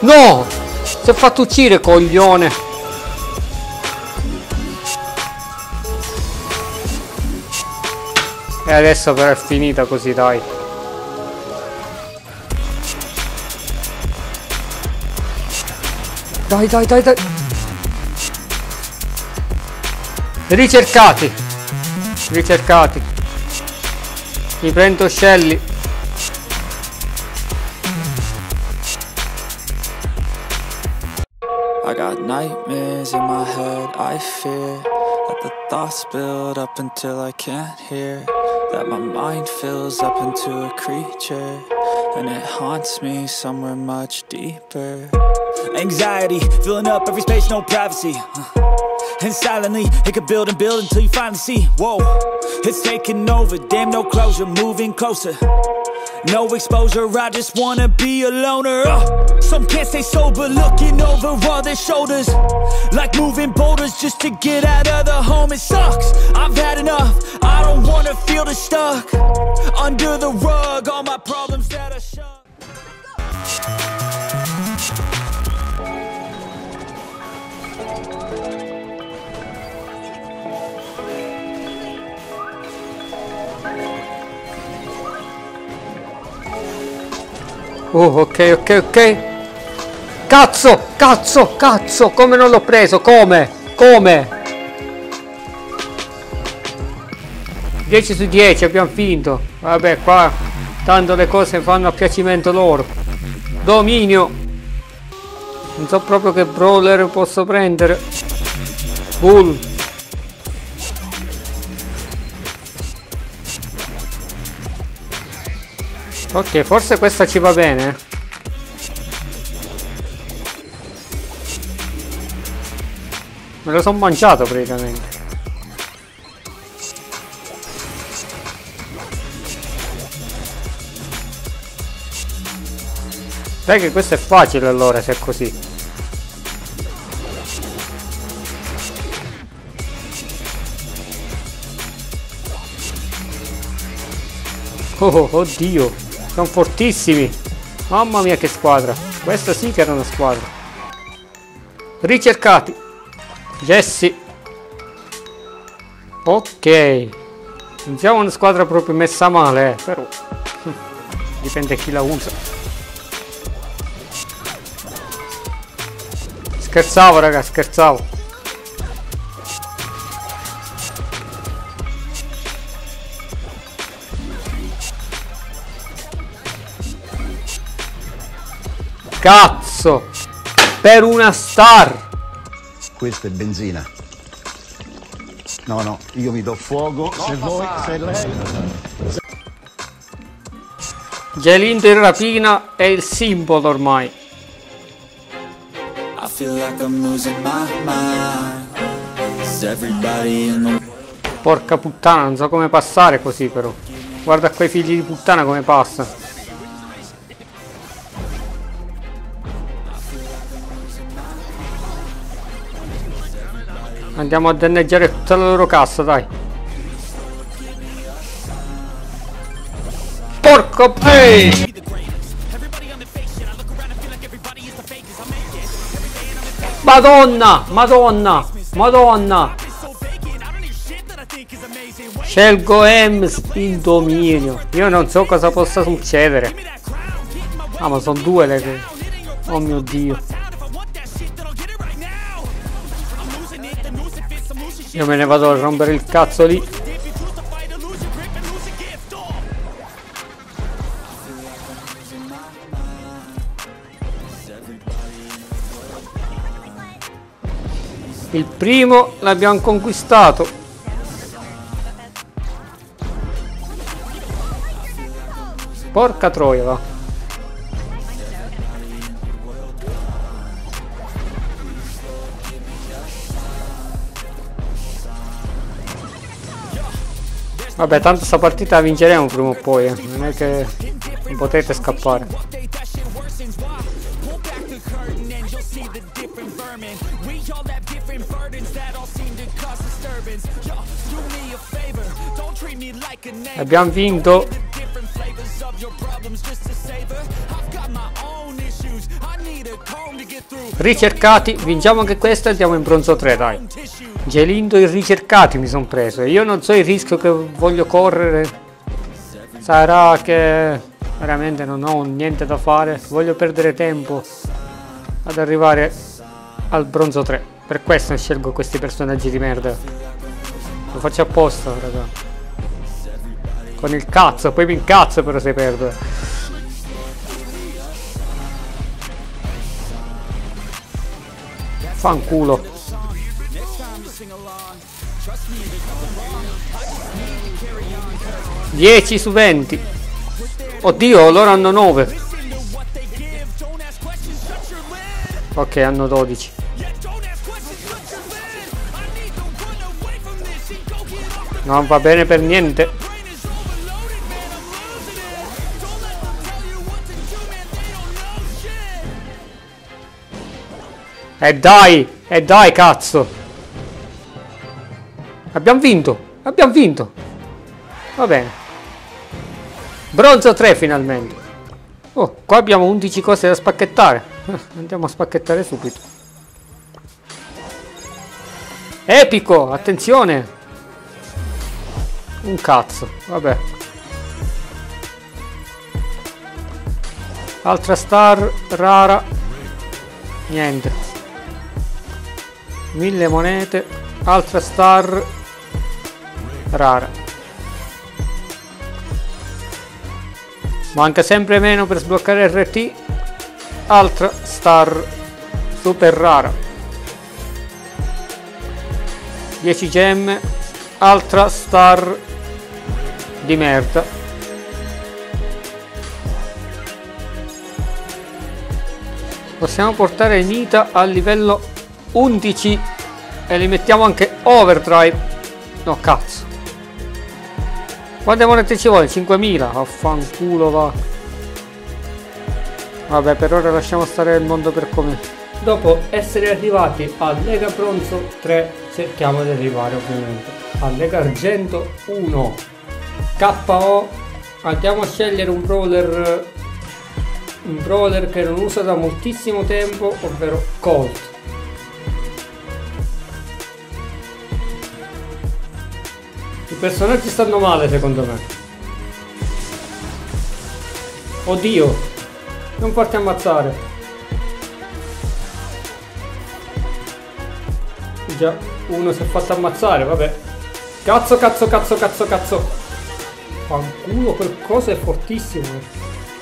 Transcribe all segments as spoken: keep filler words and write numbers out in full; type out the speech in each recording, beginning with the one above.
No! Si è fatto uccidere, coglione! E adesso però è finita così, dai. Dai, dai, dai, dai. Ricercati. Ricercati. Mi prendo Shelly. I got nightmares in my head, I fear that the thoughts build up until I can't hear, that my mind fills up into a creature, and it haunts me somewhere much deeper. Anxiety, filling up every space, no privacy, and silently, it could build and build until you finally see, whoa, it's taking over, damn no closure, moving closer. No exposure, I just wanna be a loner. uh, Some can't stay sober, looking over all their shoulders, like moving boulders just to get out of the home. It sucks, I've had enough, I don't wanna feel the stuck under the rug, all my problems that I shut. Oh, ok, ok, ok. Cazzo, cazzo, cazzo. Come non l'ho preso? Come? Come? dieci su dieci, abbiamo finto. Vabbè, qua tanto le cose fanno a piacimento loro. Dominio. Non so proprio che brawler posso prendere. Bull. Ok, forse questa ci va bene. Me lo sono mangiato praticamente. Dai che questo è facile allora, se è così. Oh, oddio. Sono fortissimi. Mamma mia che squadra. Questa sì che era una squadra. Ricercati. Jesse. Ok. Non siamo una squadra proprio messa male, eh, però dipende chi la usa. Scherzavo, raga, scherzavo. Cazzo! Per una star! Questa è benzina. No, no, io mi do fuoco. No, se voi, se lei... Gelindo in rapina è il simbolo ormai. I feel like I'm losing my mind. Is everybody in the... Porca puttana, non so come passare così però. Guarda quei figli di puttana come passano. Andiamo a danneggiare tutta la loro cassa, dai. Porco pei! Madonna! Madonna! Madonna! Scelgo Ems in dominio. Io non so cosa possa succedere. Ah, ma sono due le che... Oh mio Dio. Io me ne vado a rompere il cazzo lì. Il primo l'abbiamo conquistato. Porca troia, va. Vabbè, tanto sta partita la vinceremo prima o poi, eh. Non è che non potete scappare. Abbiamo vinto. Ricercati, vinciamo anche questo e andiamo in bronzo tre, dai. Gelindo i ricercati mi sono preso. E io non so il rischio che voglio correre. Sarà che veramente non ho niente da fare. Voglio perdere tempo ad arrivare al bronzo tre. Per questo scelgo questi personaggi di merda. Lo faccio apposta, raga. Con il cazzo, poi mi incazzo però se perdo. Fanculo. dieci su venti. Oddio, loro hanno nove. Ok, hanno dodici. Non va bene per niente. E dai, e dai cazzo. Abbiamo vinto, abbiamo vinto. Va bene. Bronzo tre finalmente. Oh, qua abbiamo undici cose da spacchettare. Andiamo a spacchettare subito. Epico, attenzione. Un cazzo, vabbè. Altra star rara. Niente. Mille monete. Altra star rara. Manca sempre meno per sbloccare R T. Altra star super rara. dieci gemme. Altra star di merda. Possiamo portare Nita al livello undici e li mettiamo anche overdrive. No cazzo. Quante monete ci vuole? cinquemila. Affanculo va. Vabbè, per ora lasciamo stare il mondo per com'è. Dopo essere arrivati a Lega Bronzo tre, cerchiamo di arrivare ovviamente a Lega Argento uno. K O. Andiamo a scegliere un brawler un brawler che non usa da moltissimo tempo, ovvero Colt. I personaggi stanno male secondo me. Oddio, non farti ammazzare. Già, uno si è fatto ammazzare, vabbè. Cazzo, cazzo, cazzo, cazzo, cazzo. Fanculo, quel coso è fortissimo.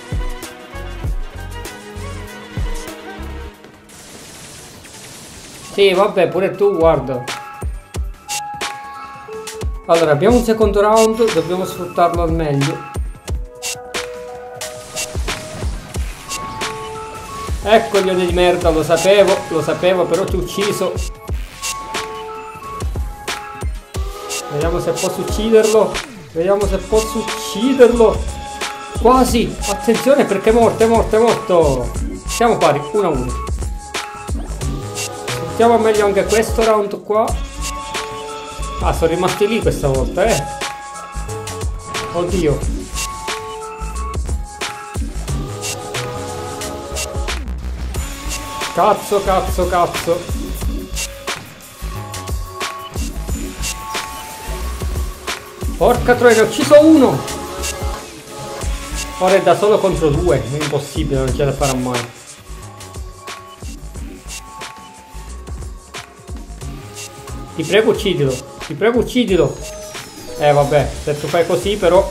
Sì, vabbè, pure tu, guarda. Allora, abbiamo un secondo round, dobbiamo sfruttarlo al meglio. Eccoli di merda, lo sapevo, lo sapevo, però ti ho ucciso. Vediamo se posso ucciderlo. Vediamo se posso ucciderlo. Quasi, attenzione perché è morto, è morto, è morto. Siamo pari, uno a uno. Sfruttiamo meglio anche questo round qua. Ah, sono rimasti lì questa volta, eh. Oddio. Cazzo, cazzo, cazzo. Porca troia, ne ho ucciso uno. Ora è da solo contro due. È impossibile, non ce la farà mai. Ti prego uccidilo. Ti prego uccidilo. Eh vabbè, se tu fai così però.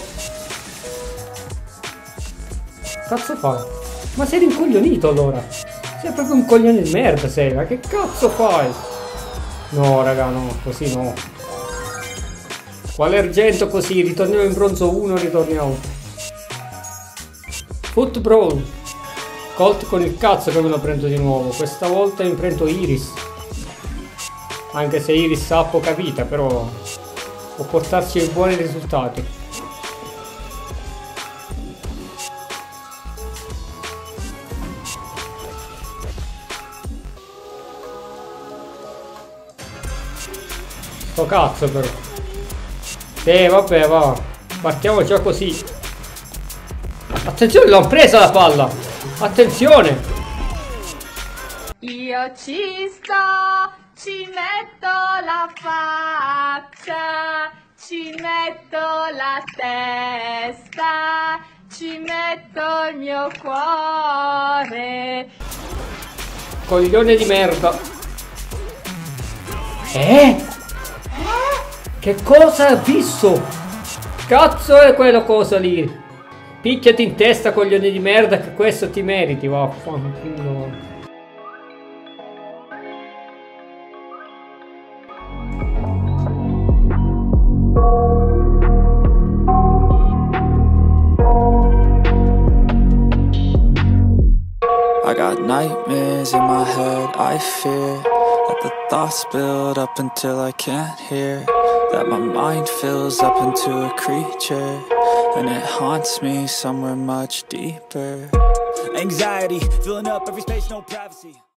Cazzo fai? Ma sei rincoglionito allora. Sei proprio un coglione di merda sei. Ma che cazzo fai? No raga, no, così no. Quale argento così? Ritorniamo in bronzo uno, ritorniamo. Foot Brawl. Colt con il cazzo che me lo prendo di nuovo. Questa volta mi prendo Iris. Anche se Iris ha poca vita, però può portarci buoni risultati. Sto cazzo però. Sì, vabbè, va. Partiamo già così. Attenzione, l'ho presa la palla. Attenzione! Io ci sto, ci metto la faccia, ci metto la testa, ci metto il mio cuore. Coglione di merda. Eh? Che cosa ha visto? Cazzo è quella cosa lì? Picchiati in testa, coglione di merda, che questo ti meriti, vaffanculo. I got nightmares in my head, I fear that the thoughts build up until I can't hear, that my mind fills up into a creature, and it haunts me somewhere much deeper. Anxiety, filling up every space, no privacy.